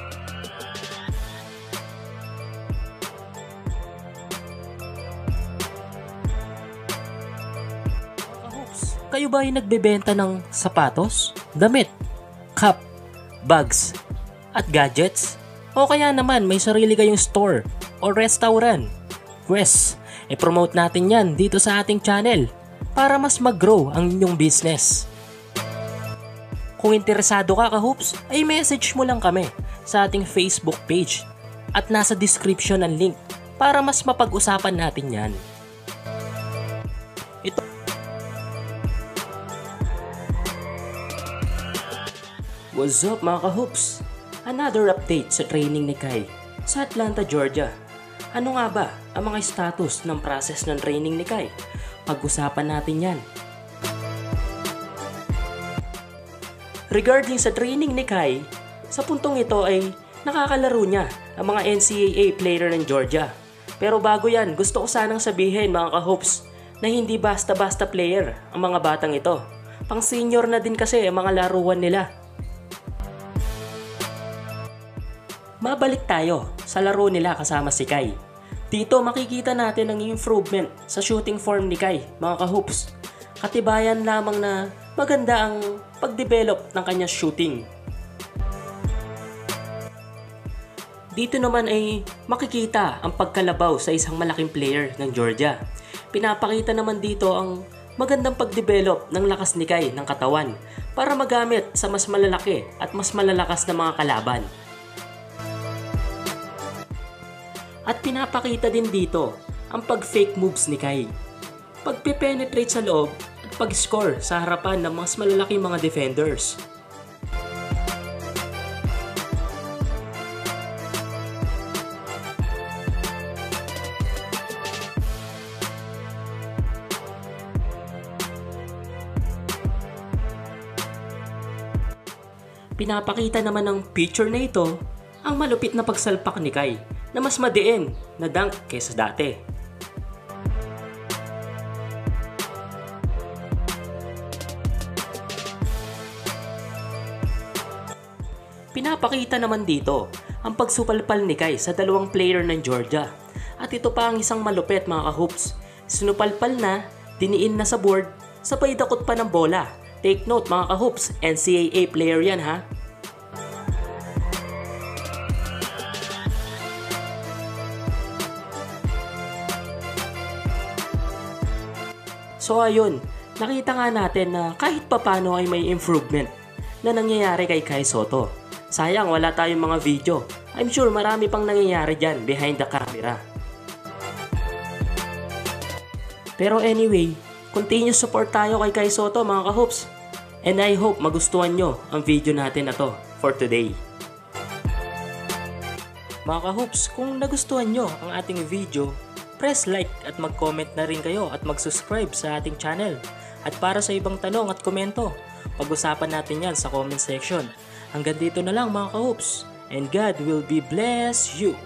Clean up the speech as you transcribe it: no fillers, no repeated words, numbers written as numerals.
Kayo ba ay nagbebenta ng sapatos, damit, cup, bags, at gadgets? O kaya naman may sarili kayong store o restaurant? Pwes, i-promote natin yan dito sa ating channel para mas mag-grow ang inyong business. Kung interesado ka ka-hoops, ay message mo lang kami sa ating Facebook page at nasa description ang link para mas mapag-usapan natin yan. What's up mga ka-hoops? Another update sa training ni Kai sa Atlanta, Georgia. Ano nga ba ang mga status ng process ng training ni Kai? Pag-usapan natin yan. Regarding sa training ni Kai, sa puntong ito ay nakakalaro niya ang mga NCAA player ng Georgia. Pero bago yan, gusto ko sanang sabihin mga ka-hoops na hindi basta-basta player ang mga batang ito. Pang senior na din kasi ang mga laruan nila. Mabalik tayo sa laro nila kasama si Kai. Dito makikita natin ang improvement sa shooting form ni Kai, mga ka-hoops. Katibayan lamang na maganda ang pag-develop ng kanyang shooting. Dito naman ay makikita ang pagkalabaw sa isang malaking player ng Georgia. Pinapakita naman dito ang magandang pag-develop ng lakas ni Kai ng katawan para magamit sa mas malalaki at mas malalakas na mga kalaban. At pinapakita din dito ang pag-fake moves ni Kai. Pagpe-penetrate sa loob at pag-score sa harapan ng mas malalaking mga defenders. Pinapakita naman ng picture na ito ang malupit na pagsalpak ni Kai na mas madiin na dunk kaysa dati. Pinapakita naman dito ang pagsupalpal ni Kai sa dalawang player ng Georgia. At ito pa ang isang malupit mga ka-hoops. Sinupalpal na, diniin na sa board, sabay dakot pa ng bola. Take note mga ka-hoops, NCAA player yan ha. So ayun, nakita nga natin na kahit papano ay may improvement na nangyayari kay Kai Sotto. Sayang wala tayong mga video. I'm sure marami pang nangyayari dyan behind the camera. Pero anyway, continue support tayo kay Kai Sotto mga ka-hoops. And I hope magustuhan nyo ang video natin na to for today. Mga ka-hoops, kung nagustuhan nyo ang ating video, press like at mag-comment na rin kayo at mag-subscribe sa ating channel. At para sa ibang tanong at komento, pag-usapan natin yan sa comment section. Hanggang dito na lang mga ka-hoops, and God will be bless you.